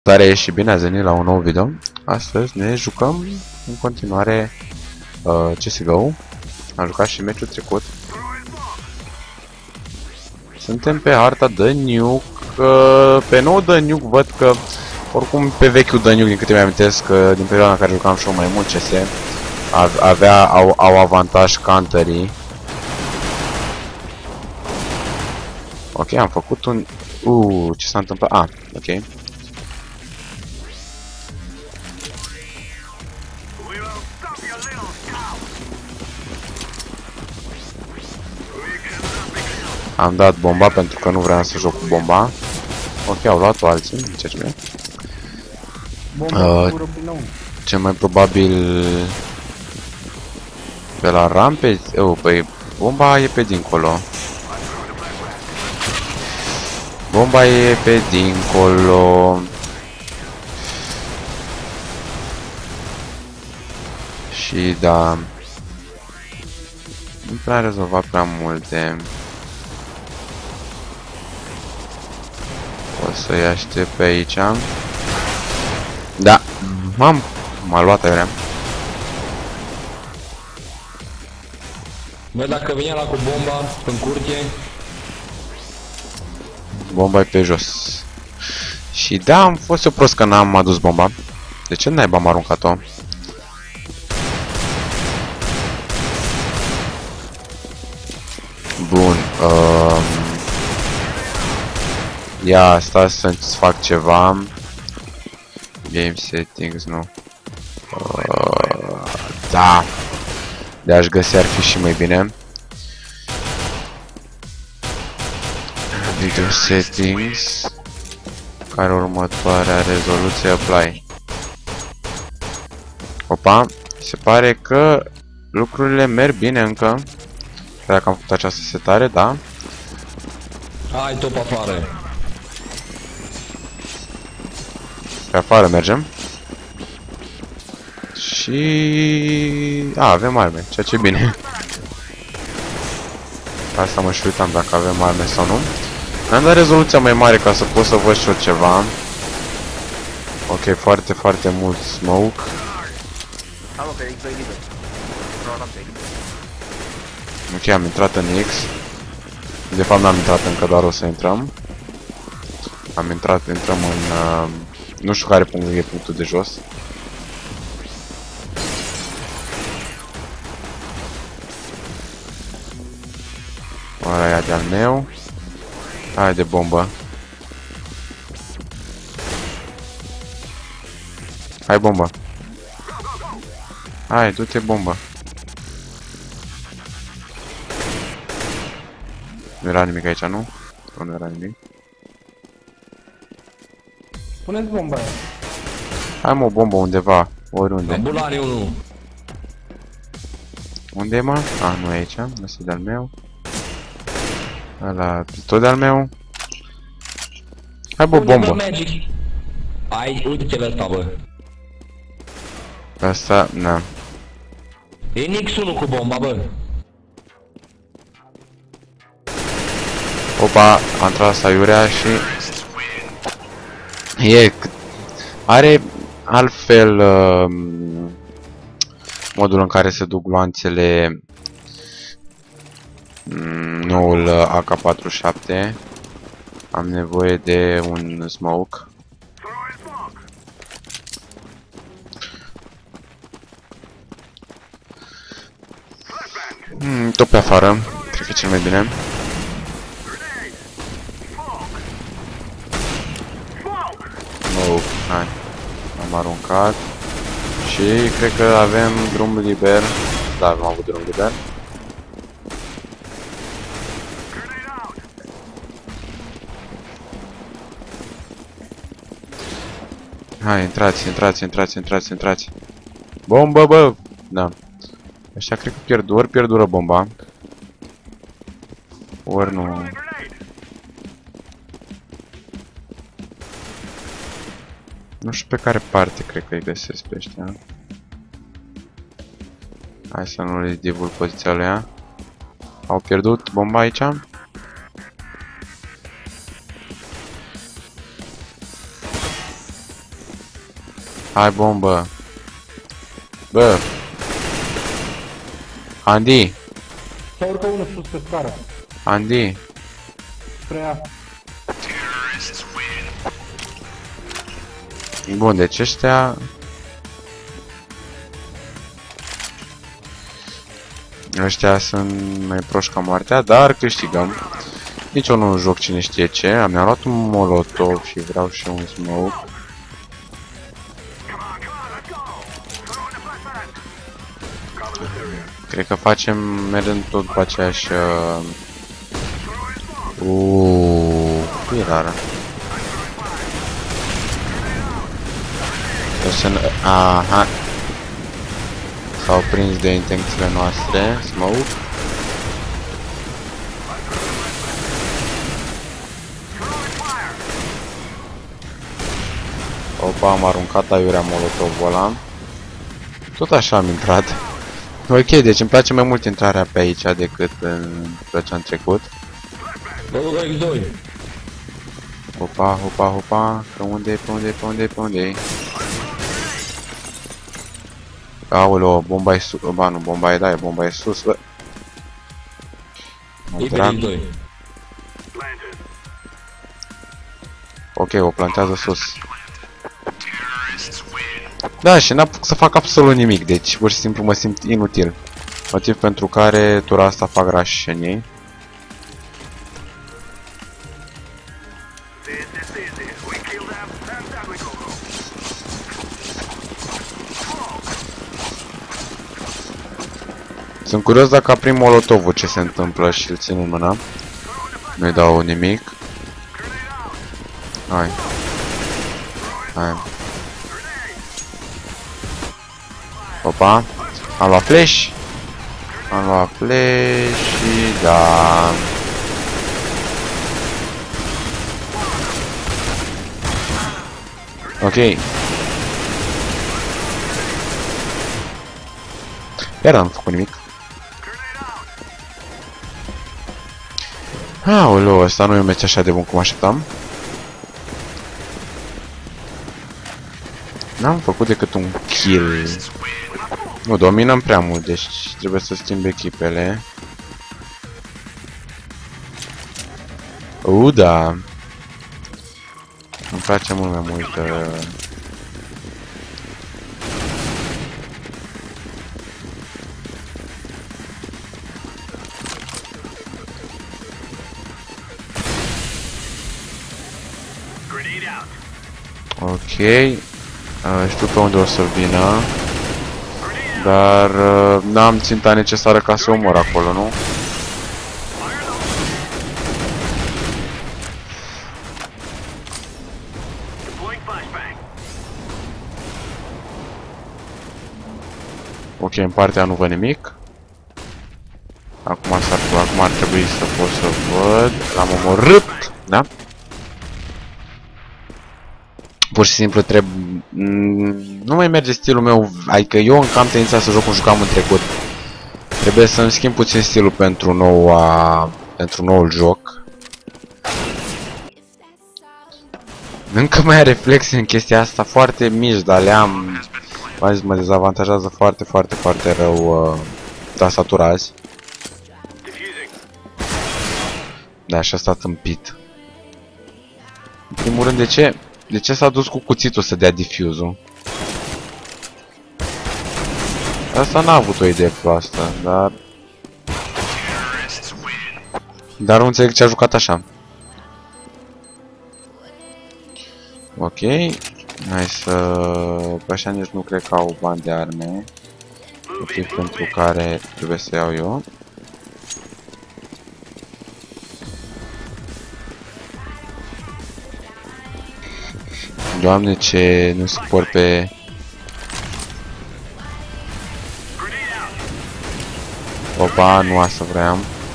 Salutare și bine ați venit la un nou video. Astăzi ne jucăm în continuare CSGO. Am jucat și meciul trecut. Suntem pe harta The Nuke. Pe nou The Nuke văd că oricum pe vechiul The Nuke, din câte mi-amintesc, din perioada în care jucam și eu mai mult CS, au avantaj counterii. Ok, am făcut un... ce s-a întâmplat? Ok. Am dat bomba pentru că nu vreau să joc cu bomba. Ok, au luat-o alții, încerce. Cel mai probabil pe la rampe. Păi bomba e pe dincolo. Bomba e pe dincolo. Și da, nu prea am rezolvat prea multe. O să-i aștept pe aici. Da, m-a luat aiurea. Bă, dacă vine la cu bomba în curte. Bomba e pe jos. Și da, am fost eu prost că n-am adus bomba. De ce naiba am aruncat-o? Bun, ia, stați să-ți fac ceva. Game settings, nu. Da. De-aș găsi ar fi și mai bine. Video settings. Care următoarea rezoluție apply. Opa, se pare că lucrurile merg bine încă. Dacă am făcut această setare, da. Hai, top afară. Pe afară mergem. Și... avem arme, ceea ce e bine. Asta mă și uitam dacă avem arme sau nu. Mi-am dat rezoluția mai mare ca să pot să văd și eu ceva. Ok, foarte, foarte mult smoke. Ok, am intrat în X. De fapt n-am intrat încă, doar o să intrăm. Am intrat, intrăm în... nu știu care punct e punctul de jos. Ora aia de-al meu. Hai de bombă. Hai bombă. Hai, du-te bombă. Nu era nimic aici, nu? Nu era nimic. Puneți bomba aia. Hai mă, o bombă undeva, oriunde. Ambulare 1. Unde e, mă? Nu e aici, ăsta e de-al meu. Ăla, tot de-al meu. Hai bă, bombă. Ai, uite-te pe ăsta, bă. Asta, na. E Nix-1 cu bomba, bă. Opa, am tras aiurea și... are altfel modul în care se duc gloanțele noul AK-47. Am nevoie de un smoke. Tot pe afară, cred că e cel mai bine. Hai, am aruncat. Și cred că avem drum liber. Da, am avut drum liber. Hai, intrați. Bombă, bă! Da. Ăștia cred că pierdură bomba. Ori nu... Nu știu pe care parte cred că îi găsesc pe ăștia. Hai să nu le divulg poziția lui ea. Au pierdut bomba aici? Hai bombă. Bă. Andy. S-a urcă unul sus pe scară. Andy. Spre ea. Bun, deci ăștia... Ăștia sunt mai proști ca moartea, dar câștigăm. Nici eu nu joc cine știe ce. Mi-am luat un molotov și vreau și un smoke. Cred că facem mergând tot după aceeași... e rară. Aha. S-au prins de intențiile noastre. Smoke. Opa, am aruncat aiurea molotovul ăla. Tot așa am intrat. Ok, deci îmi place mai mult intrarea pe aici decât pe ce am trecut. Bă, X2. Hopa, hopa, hopa. Pe unde, pe unde, pe unde, pe unde? Aoleo, bomba e sus. Ba nu, bomba e, da, bomba e sus, bă. E pe X2. Ok, o plantează sus. Da, și n-apuc să fac absolut nimic, deci pur și simplu mă simt inutil. Motiv pentru care tura asta fac rașenii. Sunt curios dacă aprim molotovul ce se întâmplă și îl țin în mână. Nu-i dau nimic. Hai. Hai. Opa. Am luat flash. Am luat flash și da. Ok. Iar n-am făcut nimic. Aoleu, ăsta nu e un meci așa de bun cum așteptam. N-am făcut decât un kill. Nu, dominăm prea mult, deci trebuie să schimb echipele. Da. Îmi place mult mai mult. Ok. Știu pe unde o să vină. Dar n-am ținta necesară ca să omor acolo, nu? Ok, în partea nu văd nimic. Acum ar trebui să pot să văd. L-am omorât, da? Pur și simplu trebuie... Nu mai merge stilul meu, adică eu încă am tendința să joc cum jucam în trecut. Trebuie să-mi schimb puțin stilul pentru noul joc. Încă mai are reflexe în chestia asta foarte mici, dar le-am... Mă dezavantajează foarte, foarte, foarte rău tastatura azi. Da, și asta tâmpit. În primul rând, de ce s-a dus cu cuțitul să dea diffuse-ul? Asta n-a avut o idee proastă, dar nu înțeleg ce a jucat așa. Ok. Hai să... Pe așa nici nu cred că au bani de arme. Motiv pentru care trebuie să iau eu. Doamne, ce nu suport pe... Opa, nu asta vreau.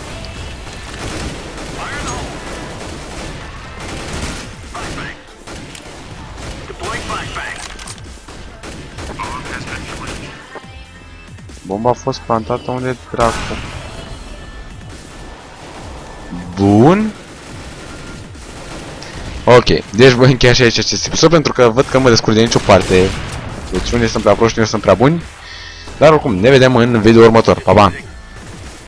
Bomba a fost plantată unde dracu. Bun. Ok, deci voi încheia și aici acest episod pentru că văd că mă descurc de nicio parte. Deci unii sunt prea proști, unii sunt prea buni. Dar oricum, ne vedem în video următor. Pa, pa!